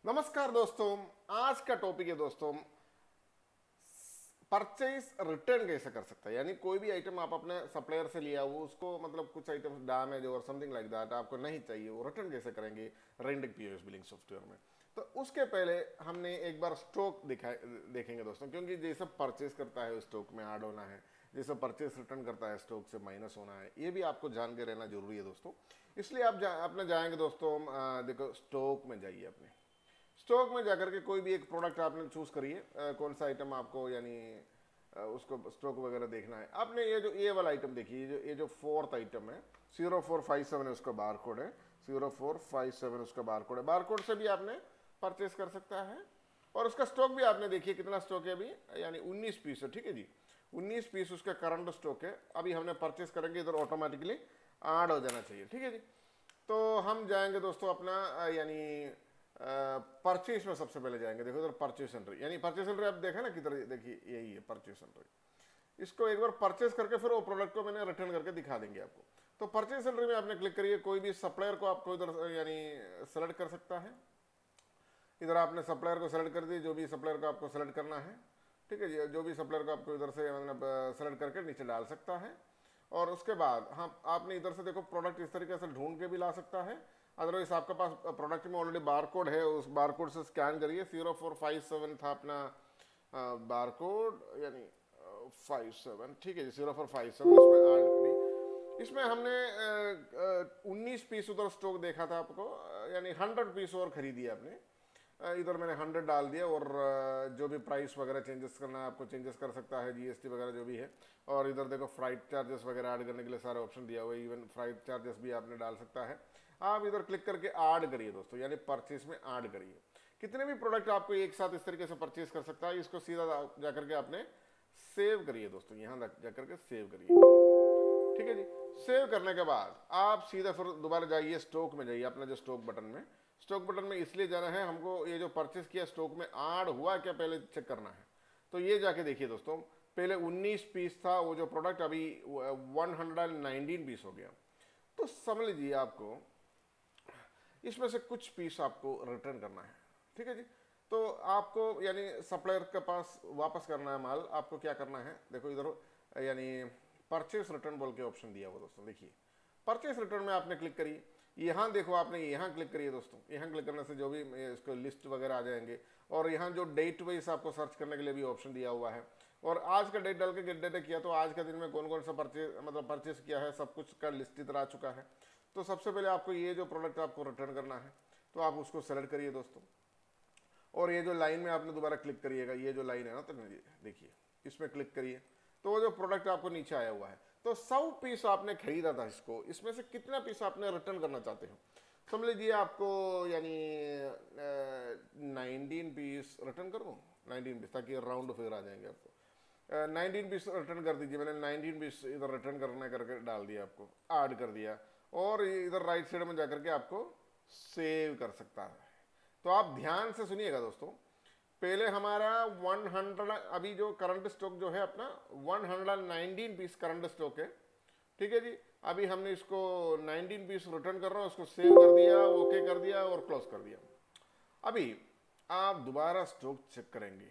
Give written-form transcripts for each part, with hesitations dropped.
नमस्कार दोस्तों। आज का टॉपिक है दोस्तों, परचेज रिटर्न कैसे कर सकते हैं। यानी कोई भी आइटम आप अपने सप्लायर से लिया वो उसको मतलब कुछ आइटम डैमेज और समथिंग लाइक दैट आपको नहीं चाहिए, वो रिटर्न कैसे करेंगे रेंडिक पीओएस बिलिंग सॉफ्टवेयर में। तो उसके पहले हमने एक बार स्टॉक देखेंगे दोस्तों, क्योंकि जैसे परचेज करता है स्टॉक में ऐड होना है, जैसे परचेज रिटर्न करता है स्टॉक से माइनस होना है, ये भी आपको जान के रहना जरूरी है दोस्तों। इसलिए आप अपने जाएंगे दोस्तों, देखो स्टॉक में जाइए। अपने स्टॉक में जाकर के कोई भी एक प्रोडक्ट आपने चूज करिए, कौन सा आइटम आपको यानी उसको स्टॉक वगैरह देखना है। आपने ये वाला आइटम देखिए, ये जो फोर्थ आइटम है 0457 है, उसका बार कोड है 0457, उसका बार कोड है। बार कोड से भी आपने परचेस कर सकता है। और उसका स्टॉक भी आपने देखिए कितना स्टॉक है अभी, यानी 19 पीस है। ठीक है जी, 19 पीस उसका करंट स्टॉक है। अभी हमने परचेस करेंगे, इधर ऑटोमेटिकली ऐड हो जाना चाहिए। ठीक है जी, तो हम जाएंगे दोस्तों अपना यानी परचेज में सबसे पहले जाएंगे। देखो इधर परचेज एंट्री, यानी परचेज एंट्री आप देखा ना किधर, देखिए यही है परचेज एंट्री। इसको एक बार परचेज करके फिर वो प्रोडक्ट को मैंने रिटर्न करके दिखा देंगे आपको। तो परचेज एंट्री में आपने क्लिक करिए, कोई भी सप्लायर को आपको इधर यानी सेलेक्ट कर सकता है। इधर आपने सप्लायर को सेलेक्ट कर दिए, जो भी सप्लायर को आपको सेलेक्ट करना है। ठीक है जी, जो भी सप्लायर को आपको इधर से मतलब सेलेक्ट करके नीचे डाल सकता है। और उसके बाद हम आपने इधर से देखो प्रोडक्ट इस तरीके से ढूंढ के भी ला सकता है। अदरवाइज आपके पास प्रोडक्ट में ऑलरेडी बार कोड है, उस बार कोड से स्कैन करिए। 0457 था अपना बार कोड, यानी 57। ठीक है जी, 0457 इसमें ऐड करिए। इसमें हमने 19 पीस उधर स्टॉक देखा था आपको, यानी 100 पीस और खरीदी आपने। इधर मैंने 100 डाल दिया। और जो भी प्राइस वगैरह चेंजेस करना है आपको चेंजेस कर सकता है, जीएसटी वगैरह जो भी है। और इधर देखो फ्लाइट चार्जेस वगैरह ऐड करने के लिए सारे ऑप्शन दिया हुआ है, इवन फ्लाइट चार्जेस भी आपने डाल सकता है। आप इधर क्लिक करके ऐड करिए दोस्तों, यानी परचेज में ऐड करिए। कितने भी प्रोडक्ट आपको एक साथ इस तरीके से परचेज कर सकता है। इसको सीधा जाकर के आपने सेव करिए दोस्तों, यहाँ जाकर के सेव करिए। ठीक है जी, सेव करने के बाद आप सीधा फिर दोबारा जाइए स्टॉक में जाइए, अपना जो स्टॉक बटन में। स्टॉक बटन में इसलिए जाना है हमको, ये जो परचेस किया स्टॉक में ऐड हुआ क्या पहले चेक करना है। तो ये जाके देखिए दोस्तों, पहले 19 पीस था वो जो प्रोडक्ट, अभी 119 पीस हो गया। तो समझ लीजिए आपको इसमें से कुछ पीस आपको रिटर्न करना है। ठीक है जी, तो आपको यानी सप्लायर के पास वापस करना है माल। आपको क्या करना है, देखो इधर यानी परचेस रिटर्न बोल के ऑप्शन दिया हुआ दोस्तों। देखिए परचेस रिटर्न में आपने क्लिक करिए। यहाँ देखो आपने यहाँ क्लिक करिए दोस्तों। यहाँ क्लिक करने से जो भी इसको लिस्ट वगैरह आ जाएंगे। और यहाँ जो डेट वाइज आपको सर्च करने के लिए भी ऑप्शन दिया हुआ है। और आज का डेट डाल के गेट डेटा किया, तो आज का दिन में कौन कौन सा परचेस किया है सब कुछ का लिस्ट इधर आ चुका है। तो सबसे पहले आपको ये जो प्रोडक्ट आपको रिटर्न करना है, तो आप उसको सेलेक्ट करिए दोस्तों। और ये जो लाइन में आपने दोबारा क्लिक करिएगा, ये जो लाइन है ना, तो देखिए इसमें क्लिक करिए। तो वो जो प्रोडक्ट आपको नीचे आया हुआ है, तो 100 पीस आपने खरीदा था इसको, इसमें से कितना पीस आपने रिटर्न करना चाहते हो। समझ लीजिए आपको यानी 19 पीस रिटर्न करूँ, 19 पीस, ताकि राउंड फिगर आ जाएंगे आपको। 19 पीस रिटर्न कर दीजिए। मैंने 19 पीस इधर रिटर्न करने करके डाल दिया, आपको ऐड कर दिया। और इधर राइट साइड में जाकर के आपको सेव कर सकता है। तो आप ध्यान से सुनिएगा दोस्तों, पहले हमारा 100, अभी जो करंट स्टॉक जो है अपना 119 पीस करंट स्टॉक है। ठीक है जी, अभी हमने इसको 19 पीस रिटर्न कर रहा हूँ, उसको सेव कर दिया, ओके कर दिया और क्लोज कर दिया। अभी आप दोबारा स्टॉक चेक करेंगे,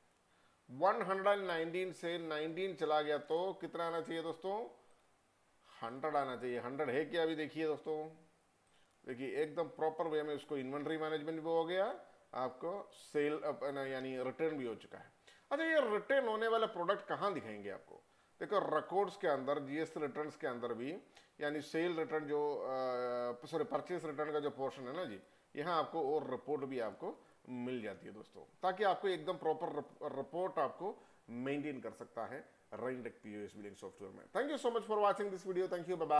119 से 19 चला गया, तो कितना आना चाहिए दोस्तों, 100 आना चाहिए। 100 है क्या अभी देखिए दोस्तों, देखिए एकदम प्रॉपर वे में उसको इन्वेंट्री मैनेजमेंट भी हो गया, आपको सेल यानी रिटर्न भी हो चुका है। अच्छा, ये रिटर्न होने वाला प्रोडक्ट कहाँ दिखाएंगे आपको, देखो रिकॉर्ड्स के अंदर, जीएसटी रिटर्न के अंदर भी, यानी सेल रिटर्न जो सॉरी परचेस रिटर्न का जो पोर्शन है ना जी, यहाँ आपको और रिपोर्ट भी आपको मिल जाती है दोस्तों, ताकि आपको एकदम प्रॉपर रिपोर्ट आपको मेंटेन कर सकता है रेंडिक पीओएस बिलिंग सॉफ्टवेयर में। Thank you so much for watching this video. Thank you, bye bye.